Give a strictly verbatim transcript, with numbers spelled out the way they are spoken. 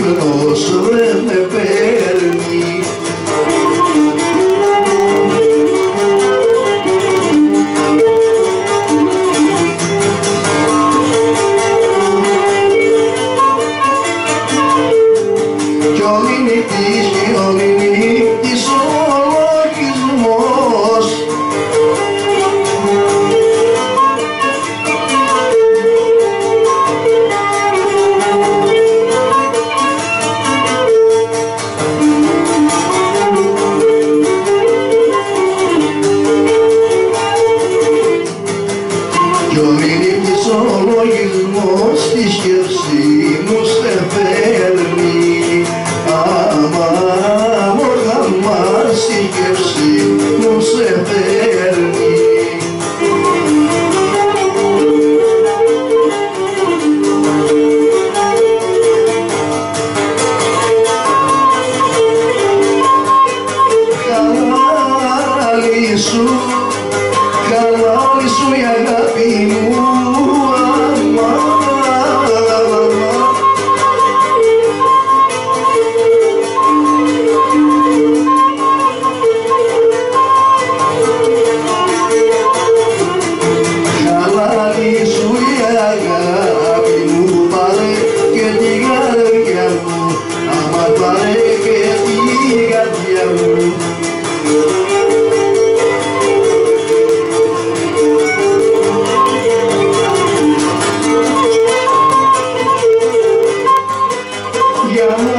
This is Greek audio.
ύπνος δεν με παίρνει. Κι ο μηνυτής, κι ο μηνυτής ο λογισμός. Κι ο μηνυτής ο λογισμός τη σκέψη μου σε παίρνει. Άμα μόργα μας η σκέψη μου σε παίρνει. Χαλάλι σου, χαλάλι σου η αγάπη μου. Χαλάλι σου η αγάπη μου, πάρε και τη καρδιά μου, άμα πάρε και τη καρδιά μου. Για